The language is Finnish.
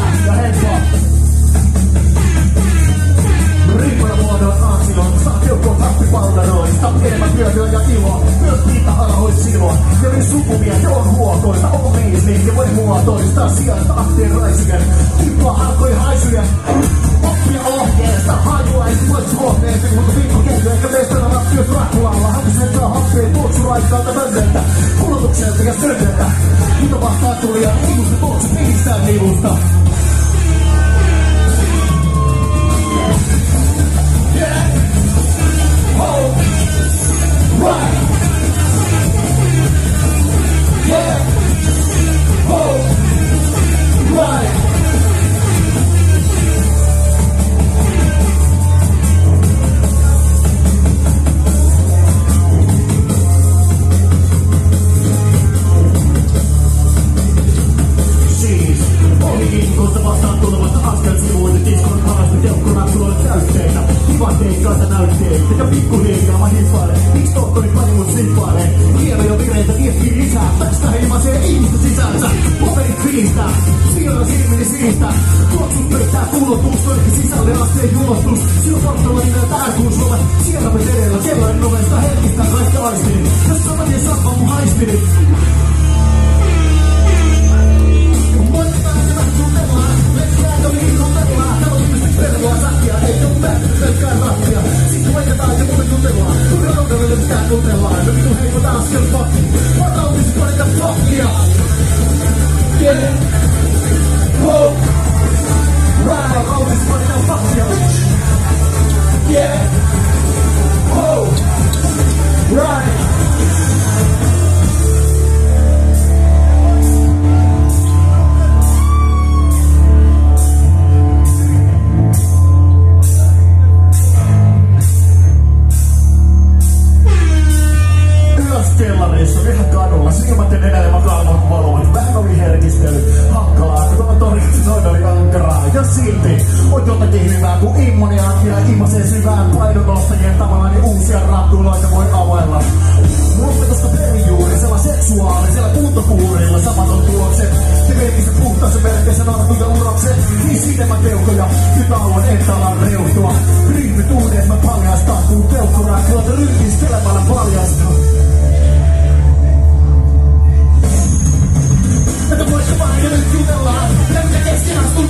ja henkkoa. Riippuen muodon ansioon, saa keuhkoon tappipalveroista. Enemmän hyötyä ja iloa, myös niitä alhois siloa. Ja myös sukumia, jo on huotoista, on meisli ja voi muotoista. Sijasta akteen raisiken, tippaa alkoi haisuja. Oppia ohjeesta, hajulaisi voit huoneesti. Mutta viikko kehdy, eikä meistä rappio Draculalla. Hakkisen saa happeen tuoksuraikkaalta möndeltä. Kulutukselta ja sönneltä. Mitä vastaa tulia, ilusta tuoksu pihistää nilusta. Ja pikkuhiljaa mä hiffailen, miksi tohtori pani mut simpailee? Hieno jo vireitä viestii lisää, tästä ilmaisee ihmistä sisäänsä. Paperit vilistää, siirrä silmini sinistä. Tuoksut peittää kuulutus, kaikki sisälle asteen julostus. Sinun portalla nimeltä ääkuusuolet, siellä me edellä, kellarin ovesta helkistää kaikki aistini. Jos sä menee sappa mun haistini. Moitetaan se vähän tuntellaan, letkääkö liikutellaan. Täällä on ihmisten pervoa säkkiä, ei oo päättynyt pelkkään rattia. Sitten vaiketaan ja muuten jutellaan, turha noudelle mitään jutellaan. No vitun heikotaan askel pakki, varautis parita pakkia. Yeah, ho, right. Varautis parita pakkia. Yeah, ho, right. Kellarissa, ihan kadulla, silmät ja nenä ja kalvot valovat. Vähän oli herkistely, hankalaa, kun tuolla torjuttu noin oli ankaraa. Ja silti on jotakin hyvää, kun immoniaattia ilmaisee syvään. Painonnostajien tavallaan niin uusia rappuloita voi availla. Muoppetosta perijuurisella, seksuaalisella kuntokuurilla samaton tulokset. Ja merkissä puhtaisen merkeisen arkuja urokset. Niin sidemän keuhkoja, nyt haluan entalan reuhtua. Ryhmytuudet mä paljastan, kun keuhkoräkkyötä ryhmistelemällä paljastan. Tätä voisi vaan ja nyt jutellaan. Ja mitä keskenään sun